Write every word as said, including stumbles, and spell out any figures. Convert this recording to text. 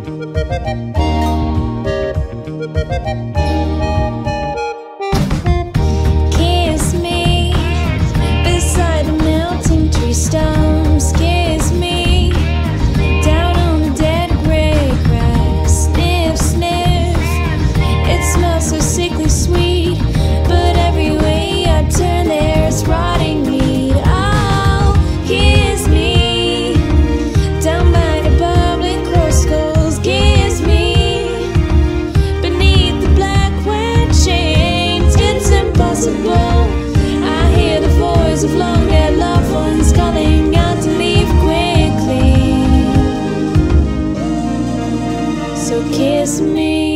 Kiss me beside the melting tree stumps. Kiss me down on the dead gray grass. Sniff, sniff, it smells so sickly sweet, but every way I turn there's rotting meat. Oh, kiss me down by the bubbling crow skulls. Kiss me beneath the black wet chains. It's impossible. I hear the voice of long dead loved ones calling out to leave quickly. So kiss me.